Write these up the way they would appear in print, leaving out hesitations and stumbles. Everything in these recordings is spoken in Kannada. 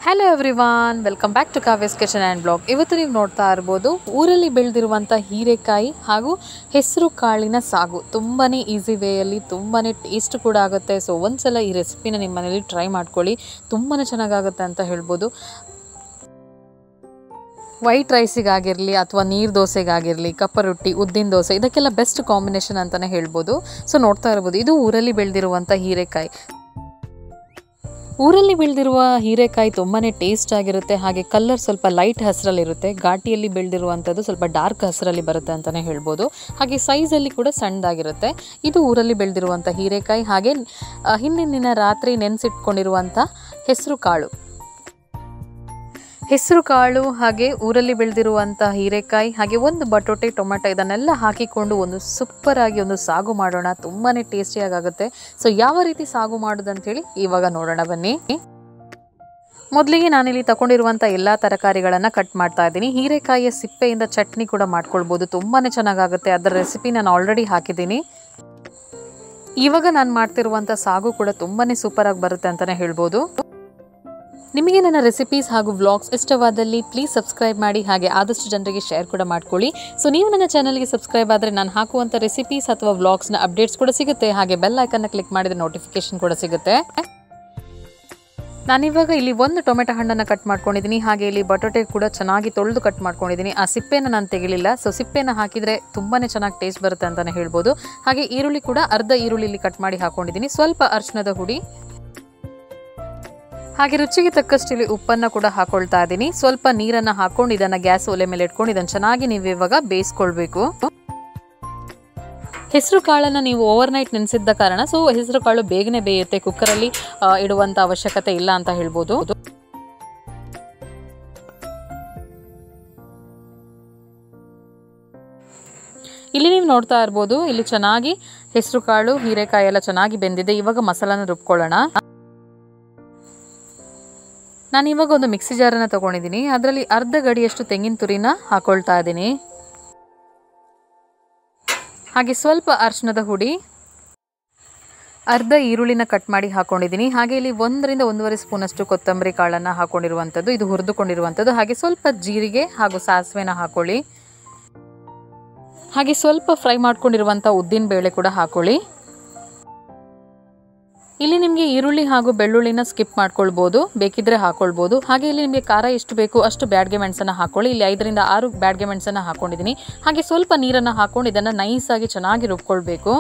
Hello everyone, welcome back to Kavya's kitchen and blog. ಇವತ್ತು ನೀವು ನೋಡ್ತಾ ಇರ್ಬೋದು ಊರಲ್ಲಿ ಬೆಳೆದಿರುವಂಥ ಹೀರೆಕಾಯಿ ಹಾಗೂ ಹೆಸರು ಕಾಳಿನ ಸಾಗು. ತುಂಬಾ ಈಸಿ ವೇಯಲ್ಲಿ ತುಂಬಾ ಟೇಸ್ಟ್ ಕೂಡ ಆಗುತ್ತೆ. ಸೊ ಒಂದ್ಸಲ ಈ ರೆಸಿಪಿನ ನಿಮ್ಮ ಮನೇಲಿ ಟ್ರೈ ಮಾಡ್ಕೊಳ್ಳಿ, ತುಂಬಾ ಚೆನ್ನಾಗಾಗುತ್ತೆ ಅಂತ ಹೇಳ್ಬೋದು. ವೈಟ್ ರೈಸಿಗಾಗಿರಲಿ ಅಥವಾ ನೀರು ದೋಸೆಗಾಗಿರಲಿ, ಕಪ್ಪ ರೊಟ್ಟಿ, ಉದ್ದಿನ ದೋಸೆ, ಇದಕ್ಕೆಲ್ಲ ಬೆಸ್ಟ್ ಕಾಂಬಿನೇಷನ್ ಅಂತಲೇ ಹೇಳ್ಬೋದು. ಸೊ ನೋಡ್ತಾ ಇರ್ಬೋದು, ಇದು ಊರಲ್ಲಿ ಬೆಳೆದಿರುವಂಥ ಹೀರೆಕಾಯಿ. ಊರಲ್ಲಿ ಬೆಳೆದಿರುವ ಹೀರೆಕಾಯಿ ತುಂಬಾ ಟೇಸ್ಟ್ ಆಗಿರುತ್ತೆ. ಹಾಗೆ ಕಲರ್ ಸ್ವಲ್ಪ ಲೈಟ್ ಹಸಿರಲ್ಲಿರುತ್ತೆ. ಘಾಟಿಯಲ್ಲಿ ಬೆಳೆದಿರುವಂಥದ್ದು ಸ್ವಲ್ಪ ಡಾರ್ಕ್ ಹಸಿರಲ್ಲಿ ಬರುತ್ತೆ ಅಂತಲೇ ಹೇಳ್ಬೋದು. ಹಾಗೆ ಸೈಜಲ್ಲಿ ಕೂಡ ಸಣ್ಣದಾಗಿರುತ್ತೆ. ಇದು ಊರಲ್ಲಿ ಬೆಳೆದಿರುವಂಥ ಹೀರೆಕಾಯಿ. ಹಾಗೆ ಹಿಂದಿನ ದಿನ ರಾತ್ರಿ ನೆನೆಸಿಟ್ಕೊಂಡಿರುವಂಥ ಹೆಸರು ಕಾಳು ಹಾಗೆ ಊರಲ್ಲಿ ಬೆಳೆದಿರುವಂಥ ಹೀರೆಕಾಯಿ ಹಾಗೆ ಒಂದು ಬಟೋಟೆ, ಟೊಮೆಟೊ ಇದನ್ನೆಲ್ಲ ಹಾಕಿಕೊಂಡು ಒಂದು ಸೂಪರ್ ಆಗಿ ಒಂದು ಸಾಗು ಮಾಡೋಣ. ತುಂಬಾ ಟೇಸ್ಟಿಯಾಗುತ್ತೆ. ಸೊ ಯಾವ ರೀತಿ ಸಾಗು ಮಾಡೋದಂಥೇಳಿ ಇವಾಗ ನೋಡೋಣ ಬನ್ನಿ. ಮೊದಲಿಗೆ ನಾನಿಲ್ಲಿ ತಗೊಂಡಿರುವಂಥ ಎಲ್ಲ ತರಕಾರಿಗಳನ್ನು ಕಟ್ ಮಾಡ್ತಾ ಇದ್ದೀನಿ. ಹೀರೆಕಾಯಿಯ ಸಿಪ್ಪೆಯಿಂದ ಚಟ್ನಿ ಕೂಡ ಮಾಡ್ಕೊಳ್ಬೋದು, ತುಂಬಾ ಚೆನ್ನಾಗಾಗುತ್ತೆ. ಅದರ ರೆಸಿಪಿ ನಾನು ಆಲ್ರೆಡಿ ಹಾಕಿದ್ದೀನಿ. ಇವಾಗ ನಾನು ಮಾಡ್ತಿರುವಂಥ ಸಾಗು ಕೂಡ ತುಂಬಾ ಸೂಪರಾಗಿ ಬರುತ್ತೆ ಅಂತಲೇ ಹೇಳ್ಬೋದು. ನಿಮಗೆ ನನ್ನ ರೆಸಿಪೀಸ್ ಹಾಗೂ ವ್ಲಾಗ್ಸ್ ಇಷ್ಟವಾದಲ್ಲಿ ಪ್ಲೀಸ್ ಸಬ್ಸ್ಕ್ರೈಬ್ ಮಾಡಿ, ಹಾಗೆ ಆದಷ್ಟು ಜನರಿಗೆ ಶೇರ್ ಕೂಡ ಮಾಡ್ಕೊಳ್ಳಿ. ಸೊ ನೀವು ನನ್ನ ಚಾನಲ್ಗೆ ಸಬ್ಸ್ಕ್ರೈಬ್ ಆದರೆ ನಾನು ಹಾಕುವಂಥ ರೆಸಿಪೀಸ್ ಅಥವಾ ವ್ಲಾಗ್ಸ್ನ ಅಪ್ಡೇಟ್ಸ್ ಕೂಡ ಸಿಗುತ್ತೆ. ಹಾಗೆ ಬೆಲ್ ಐಕನ್ನ ಕ್ಲಿಕ್ ಮಾಡಿದರೆ ನೋಟಿಫಿಕೇಶನ್ ಕೂಡ ಸಿಗುತ್ತೆ. ನಾನಿವಾಗ ಇಲ್ಲಿ ಒಂದು ಟೊಮೆಟೊ ಹಣ್ಣನ್ನು ಕಟ್ ಮಾಡ್ಕೊಂಡಿದ್ದೀನಿ. ಹಾಗೆ ಇಲ್ಲಿ ಬಟಾಟೆ ಕೂಡ ಚೆನ್ನಾಗಿ ತೊಳೆದು ಕಟ್ ಮಾಡ್ಕೊಂಡಿದ್ದೀನಿ. ಆ ಸಿಪ್ಪೆನ ನಾನು ತೆಗಿಲಿಲ್ಲ. ಸೊ ಸಿಪ್ಪೆನ ಹಾಕಿದರೆ ತುಂಬಾ ಚೆನ್ನಾಗಿ ಟೇಸ್ಟ್ ಬರುತ್ತೆ ಅಂತಲೇ ಹೇಳ್ಬೋದು. ಹಾಗೆ ಈರುಳ್ಳಿ ಕೂಡ ಅರ್ಧ ಈರುಳ್ಳಿ ಕಟ್ ಮಾಡಿ ಹಾಕೊಂಡಿದ್ದೀನಿ. ಸ್ವಲ್ಪ ಅರಿಶಿಣದ ಹುಡಿ, ಹಾಗೆ ರುಚಿಗೆ ತಕ್ಕಷ್ಟು ಇಲ್ಲಿ ಉಪ್ಪನ್ನು ಕೂಡ ಹಾಕೊಳ್ತಾ ಇದ್ದೀನಿ. ಸ್ವಲ್ಪ ನೀರನ್ನು ಹಾಕೊಂಡು ಇದನ್ನು ಗ್ಯಾಸ್ ಒಲೆ ಮೇಲೆ ಇಟ್ಕೊಂಡು ಇದನ್ನು ಚೆನ್ನಾಗಿ ನೀವು ಇವಾಗ ಬೇಯಿಸ್ಕೊಳ್ಬೇಕು. ಹೆಸರು ಕಾಳನ್ನು ನೀವು ಓವರ್ ನೈಟ್ ನೆನೆಸಿದ್ದ ಕಾರಣ ಸೊ ಹೆಸರು ಕಾಳು ಬೇಗನೆ ಬೇಯುತ್ತೆ. ಕುಕ್ಕರಲ್ಲಿ ಇಡುವಂಥ ಅವಶ್ಯಕತೆ ಇಲ್ಲ ಅಂತ ಹೇಳ್ಬೋದು. ಇಲ್ಲಿ ನೀವು ನೋಡ್ತಾ ಇರ್ಬೋದು, ಇಲ್ಲಿ ಚೆನ್ನಾಗಿ ಹೆಸರು ಕಾಳು ಹೀರೆಕಾಯಿ ಎಲ್ಲ ಚೆನ್ನಾಗಿ ಬೆಂದಿದೆ. ಇವಾಗ ಮಸಾಲಾನ ರುಬ್ಕೊಳ್ಳೋಣ. ನಾನಿವಾಗ ಒಂದು ಮಿಕ್ಸಿ ಜಾರನ್ನು ತೊಗೊಂಡಿದ್ದೀನಿ. ಅದರಲ್ಲಿ ಅರ್ಧ ಗಡಿಯಷ್ಟು ತೆಂಗಿನ ತುರಿನ ಹಾಕೊಳ್ತಾ ಇದ್ದೀನಿ. ಹಾಗೆ ಸ್ವಲ್ಪ ಅರಿಶಿಣದ ಹುಡಿ, ಅರ್ಧ ಈರುಳ್ಳಿನ ಕಟ್ ಮಾಡಿ ಹಾಕೊಂಡಿದ್ದೀನಿ. ಹಾಗೆ ಇಲ್ಲಿ 1 ರಿಂದ 1.5 ಸ್ಪೂನಷ್ಟು ಕೊತ್ತಂಬರಿ ಕಾಳನ್ನು ಹಾಕೊಂಡಿರುವಂಥದ್ದು, ಇದು ಹುರಿದುಕೊಂಡಿರುವಂಥದ್ದು. ಹಾಗೆ ಸ್ವಲ್ಪ ಜೀರಿಗೆ ಹಾಗೂ ಸಾಸಿವೆನ ಹಾಕೊಳ್ಳಿ. ಹಾಗೆ ಸ್ವಲ್ಪ ಫ್ರೈ ಮಾಡ್ಕೊಂಡಿರುವಂಥ ಉದ್ದಿನ ಬೇಳೆ ಕೂಡ ಹಾಕೊಳ್ಳಿ. ಇಲ್ಲಿ ನಿಮಗೆ ಈರುಳ್ಳಿ ಹಾಗೂ ಬೆಳ್ಳುಳ್ಳಿನ ಸ್ಕಿಪ್ ಮಾಡ್ಕೊಳ್ಬೋದು, ಬೇಕಿದ್ರೆ ಹಾಕೊಳ್ಬೋದು. ಹಾಗೆ ಇಲ್ಲಿ ನಿಮಗೆ ಖಾರ ಎಷ್ಟು ಬೇಕು ಅಷ್ಟು ಬ್ಯಾಡ್ಗೆ ಮೆಣಸನ್ನು ಹಾಕೊಳ್ಳಿ. ಇಲ್ಲಿ 5 ರಿಂದ 6 ಬ್ಯಾಡ್ಗೆ ಮೆಣಸನ್ನು ಹಾಕೊಂಡಿದ್ದೀನಿ. ಹಾಗೆ ಸ್ವಲ್ಪ ನೀರನ್ನು ಹಾಕೊಂಡು ಇದನ್ನು ನೈಸಾಗಿ ಚೆನ್ನಾಗಿ ರುಬ್ಕೊಳ್ಬೇಕು.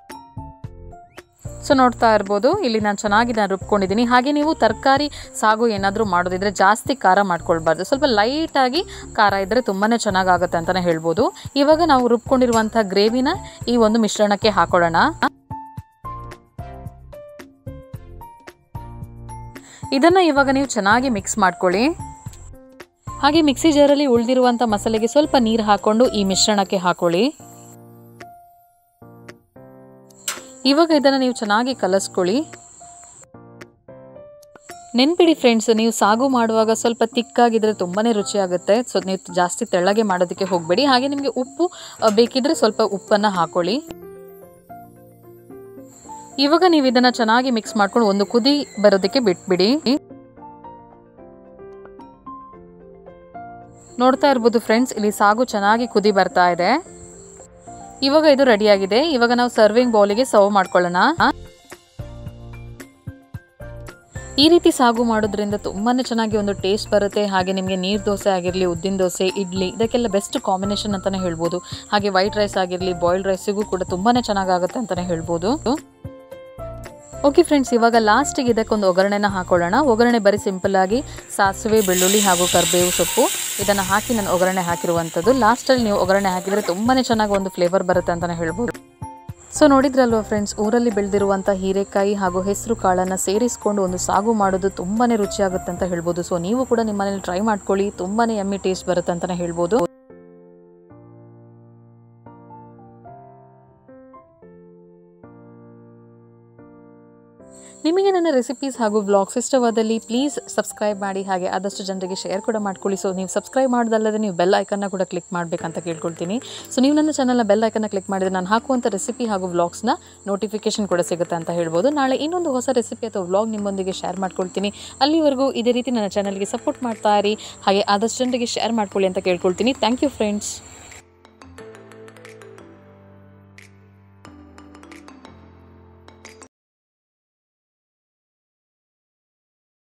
ಸೊ ನೋಡ್ತಾ ಇರ್ಬೋದು, ಇಲ್ಲಿ ನಾನು ಚೆನ್ನಾಗಿ ರುಬ್ಕೊಂಡಿದ್ದೀನಿ. ಹಾಗೆ ನೀವು ತರಕಾರಿ ಸಾಗು ಏನಾದರೂ ಮಾಡೋದಿದ್ರೆ ಜಾಸ್ತಿ ಖಾರ ಮಾಡ್ಕೊಳ್ಬಾರ್ದು, ಸ್ವಲ್ಪ ಲೈಟಾಗಿ ಖಾರ ಇದ್ದರೆ ತುಂಬಾ ಚೆನ್ನಾಗಾಗುತ್ತೆ ಅಂತಲೇ ಹೇಳ್ಬೋದು. ಇವಾಗ ನಾವು ರುಬ್ಕೊಂಡಿರುವಂಥ ಗ್ರೇವಿನ ಈ ಒಂದು ಮಿಶ್ರಣಕ್ಕೆ ಹಾಕೊಳ್ಳೋಣ. ಇದನ್ನು ಇವಾಗ ನೀವು ಚೆನ್ನಾಗಿ ಮಿಕ್ಸ್ ಮಾಡ್ಕೊಳ್ಳಿ. ಹಾಗೆ ಮಿಕ್ಸಿ ಜಾರಲ್ಲಿ ಉಳಿದಿರುವಂಥ ಮಸಾಲೆಗೆ ಸ್ವಲ್ಪ ನೀರು ಹಾಕೊಂಡು ಈ ಮಿಶ್ರಣಕ್ಕೆ ಹಾಕೊಳ್ಳಿ. ಇವಾಗ ಇದನ್ನು ನೀವು ಚೆನ್ನಾಗಿ ಕಲಸ್ಕೊಳ್ಳಿ. ನೆನ್ಪಿಡಿ ಫ್ರೆಂಡ್ಸ್, ನೀವು ಸಾಗು ಮಾಡುವಾಗ ಸ್ವಲ್ಪ ತಿಕ್ಕಾಗಿದ್ರೆ ತುಂಬಾ ರುಚಿಯಾಗುತ್ತೆ. ಸೊ ನೀವು ಜಾಸ್ತಿ ತೆಳ್ಳಗೆ ಮಾಡೋದಕ್ಕೆ ಹೋಗಬೇಡಿ. ಹಾಗೆ ನಿಮಗೆ ಉಪ್ಪು ಬೇಕಿದ್ರೆ ಸ್ವಲ್ಪ ಉಪ್ಪನ್ನು ಹಾಕೊಳ್ಳಿ. ಇವಾಗ ನೀವು ಇದನ್ನು ಚೆನ್ನಾಗಿ ಮಿಕ್ಸ್ ಮಾಡ್ಕೊಂಡು ಒಂದು ಕುದಿ ಬರೋದಕ್ಕೆ ಬಿಟ್ಬಿಡಿ. ನೋಡ್ತಾ ಇರ್ಬೋದು ಫ್ರೆಂಡ್ಸ್, ಇಲ್ಲಿ ಸಾಗು ಚೆನ್ನಾಗಿ ಕುದಿ ಬರ್ತಾ ಇದೆ. ಇವಾಗ ಇದು ರೆಡಿಯಾಗಿದೆ. ಇವಾಗ ನಾವು ಸರ್ವಿಂಗ್ ಬೌಲಿಗೆ ಸರ್ವ್ ಮಾಡ್ಕೊಳ್ಳೋಣ. ಈ ರೀತಿ ಸಾಗು ಮಾಡೋದ್ರಿಂದ ತುಂಬಾ ಚೆನ್ನಾಗಿ ಒಂದು ಟೇಸ್ಟ್ ಬರುತ್ತೆ. ಹಾಗೆ ನಿಮಗೆ ನೀರು ದೋಸೆ ಆಗಿರಲಿ, ಉದ್ದಿನ ದೋಸೆ, ಇಡ್ಲಿ ಇದಕ್ಕೆಲ್ಲ ಬೆಸ್ಟ್ ಕಾಂಬಿನೇಷನ್ ಅಂತಲೇ ಹೇಳ್ಬೋದು. ಹಾಗೆ ವೈಟ್ ರೈಸ್ ಆಗಿರಲಿ, ಬಾಯ್ಲ್ಡ್ ರೈಸಿಗೂ ಕೂಡ ತುಂಬಾ ಚೆನ್ನಾಗಾಗುತ್ತೆ ಅಂತಲೇ ಹೇಳ್ಬೋದು. ಓಕೆ ಫ್ರೆಂಡ್ಸ್, ಇವಾಗ ಲಾಸ್ಟಿಗೆ ಇದಕ್ಕೊಂದು ಒಗ್ಗರಣೆನ ಹಾಕೊಳ್ಳೋಣ. ಒಗ್ಗರಣೆ ಬರೀ ಸಿಂಪಲ್ ಆಗಿ ಸಾಸಿವೆ, ಬೆಳ್ಳುಳ್ಳಿ ಹಾಗೂ ಕರಿಬೇವು ಸೊಪ್ಪು ಇದನ್ನು ಹಾಕಿ ನಾನು ಒಗ್ಗರಣೆ ಹಾಕಿರುವಂಥದ್ದು. ಲಾಸ್ಟಲ್ಲಿ ನೀವು ಒಗ್ಗರಣೆ ಹಾಕಿದರೆ ತುಂಬಾ ಚೆನ್ನಾಗಿ ಒಂದು ಫ್ಲೇವರ್ ಬರುತ್ತೆ ಅಂತಲೇ ಹೇಳ್ಬೋದು. ಸೊ ನೋಡಿದ್ರಲ್ವ ಫ್ರೆಂಡ್ಸ್, ಊರಲ್ಲಿ ಬೆಳೆದಿರುವಂಥ ಹೀರೆಕಾಯಿ ಹಾಗೂ ಹೆಸರು ಕಾಳನ್ನು ಸೇರಿಸ್ಕೊಂಡು ಒಂದು ಸಾಗು ಮಾಡೋದು ತುಂಬಾ ರುಚಿಯಾಗುತ್ತೆ ಅಂತ ಹೇಳ್ಬೋದು. ಸೊ ನೀವು ಕೂಡ ನಿಮ್ಮ ಮನೇಲಿ ಟ್ರೈ ಮಾಡ್ಕೊಳ್ಳಿ, ತುಂಬಾ ಯಮ್ಮಿ ಟೇಸ್ಟ್ ಬರುತ್ತೆ ಅಂತಲೇ ಹೇಳ್ಬೋದು. ನಿಮಗೆ ನನ್ನ ರೆಸಿಪೀಸ್ ಹಾಗೂ ವ್ಲಾಗ್ಸ್ ಇಷ್ಟವಾದಲ್ಲಿ ಪ್ಲೀಸ್ ಸಬ್ಸ್ಕ್ರೈಬ್ ಮಾಡಿ, ಹಾಗೆ ಆದಷ್ಟು ಜನರಿಗೆ ಶೇರ್ ಕೂಡ ಮಾಡ್ಕೊಳ್ಳಿ. ಸೊ ನೀವು ಸಬ್ಸ್ಕ್ರೈಬ್ ಮಾಡೋದಲ್ಲದೆ ನೀವು ಬೆಲ್ ಐಕನ್ನ ಕೂಡ ಕ್ಲಿಕ್ ಮಾಡಬೇಕಂತ ಕೇಳ್ಕೊಳ್ತೀನಿ. ಸೊ ನೀವು ನನ್ನ ಚಾನಲ್ನ ಬೆಲ್ ಐಕನ್ನ ಕ್ಲಿಕ್ ಮಾಡಿದರೆ ನಾನು ಹಾಕುವಂಥ ರೆಸಿಪಿ ಹಾಗೂ ವ್ಲಾಗ್ಸ್ನ ನೋಟಿಫಿಕೇಶನ್ ಕೂಡ ಸಿಗುತ್ತೆ ಅಂತ ಹೇಳ್ಬೋದು. ನಾಳೆ ಇನ್ನೊಂದು ಹೊಸ ರೆಸಿಪಿ ಅಥವಾ ವ್ಲಾಗ್ ನಿಮ್ಮೊಂದಿಗೆ ಶೇರ್ ಮಾಡ್ಕೊಳ್ತೀನಿ. ಅಲ್ಲಿವರೆಗೂ ಇದೇ ರೀತಿ ನನ್ನ ಚಾನಲ್ಗೆ ಸಪೋರ್ಟ್ ಮಾಡ್ತಾ ಇರಿ, ಹಾಗೆ ಆದಷ್ಟು ಜನರಿಗೆ ಶೇರ್ ಮಾಡ್ಕೊಳ್ಳಿ ಅಂತ ಕೇಳ್ಕೊಳ್ತೀನಿ. Thank you friends.